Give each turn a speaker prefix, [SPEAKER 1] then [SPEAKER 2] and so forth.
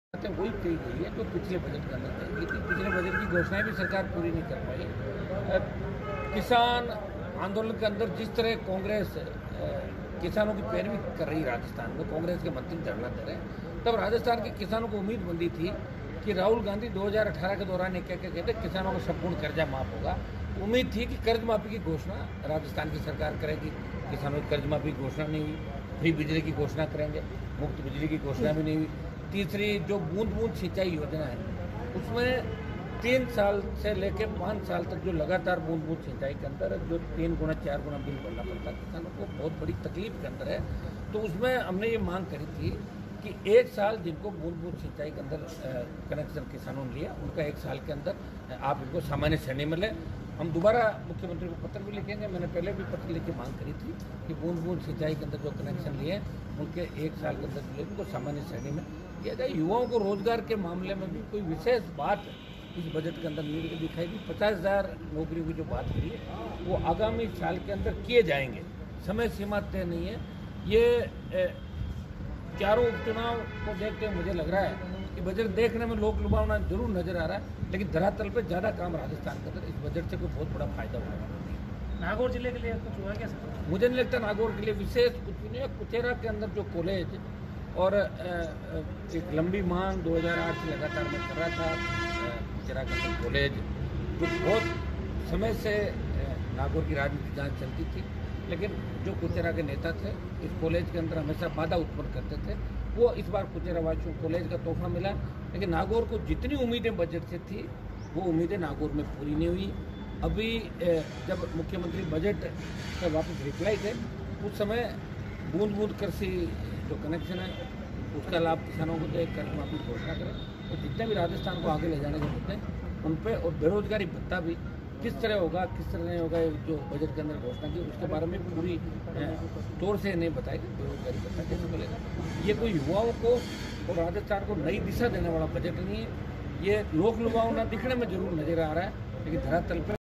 [SPEAKER 1] वही कही गई है जो पिछले बजट के अंदर कही गई थी। पिछले बजट की घोषणाएं भी सरकार पूरी नहीं कर पाई। किसान आंदोलन के अंदर जिस तरह कांग्रेस किसानों की पैरवी कर रही राजस्थान में, कांग्रेस के मंत्री धरना दे रहे हैं, तब राजस्थान के किसानों को उम्मीद बंदी थी कि राहुल गांधी 2018 के दौरान ये क्या कहते किसानों का संपूर्ण कर्जा माफ होगा। उम्मीद थी कि कर्ज माफी की घोषणा राजस्थान की सरकार करेगी। किसानों की कर्ज माफी की घोषणा नहीं हुई। फ्री बिजली की घोषणा करेंगे, मुफ्त बिजली की घोषणा भी नहीं हुई। तीसरी जो बूंद बूंद सिंचाई योजना है, उसमें 3 साल से लेकर 5 साल तक जो लगातार बूंद बूंद सिंचाई के अंदर जो 3 गुना 4 गुना बिल भरना पड़ता है किसानों को, बहुत बड़ी तकलीफ के अंदर है। तो उसमें हमने ये मांग करी थी कि 1 साल जिनको बूंद बूंद सिंचाई के अंदर कनेक्शन किसानों ने लिया, उनका 1 साल के अंदर आप इनको सामान्य श्रेणी में लें। हम दोबारा मुख्यमंत्री को पत्र भी लिखेंगे। मैंने पहले भी पत्र लिख के मांग करी थी कि बूंद बूंद सिंचाई के अंदर जो कनेक्शन लिए उनके 1 साल के अंदर जो उनको सामान्य श्रेणी में किया जाए। युवाओं को रोजगार के मामले में भी कोई विशेष बात इस बजट के अंदर नहीं दिखाई दी। 50,000 नौकरियों की जो बात करी है वो आगामी साल के अंदर किए जाएंगे, समय सीमा तय नहीं है। ये चारों उपचुनाव को देखते हुए मुझे लग रहा है कि बजट देखने में लोक लुभावना जरूर नजर आ रहा है, लेकिन धरातल पर ज़्यादा काम राजस्थान के अंदर इस बजट से कोई बहुत बड़ा फायदा होगा।
[SPEAKER 2] नागौर जिले के लिए कुछ हुआ क्या?
[SPEAKER 1] मुझे नहीं लगता नागौर के लिए विशेष कुछ भी नहीं है। कुचेरा के अंदर जो कॉलेज और एक लंबी मांग 2008 से लगातार मैं कर रहा था, कुचेरा के अंदर कॉलेज जो बहुत समय से नागौर की राजनीति जहाँ चलती थी, लेकिन जो कुचेरा के नेता थे इस कॉलेज के अंदर हमेशा बाधा उत्पन्न करते थे। वो इस बार कुचेरा वासियों को कॉलेज का तोहफा मिला, लेकिन नागौर को जितनी उम्मीदें बजट से थी वो उम्मीदें नागौर में पूरी नहीं हुई। अभी जब मुख्यमंत्री बजट में वापस रिप्लाई थे, उस समय बूंद बूंद कृषि जो कनेक्शन है उसका लाभ किसानों को दे, कर्ज माफी घोषणा करें, तो जितने भी राजस्थान को आगे ले जाने के मुद्दे उन पर, और बेरोजगारी भत्ता भी किस तरह होगा किस तरह नहीं होगा, जो बजट के अंदर घोषणा की उसके बारे में पूरी तौर से नहीं बताएगी। बेरोजगारी भत्ता कैसे मिलेगा? ये कोई युवाओं को और राजस्थान को नई दिशा देने वाला बजट नहीं है। ये लोक लुभावना दिखने में जरूर नजर आ रहा है, लेकिन धरातल पर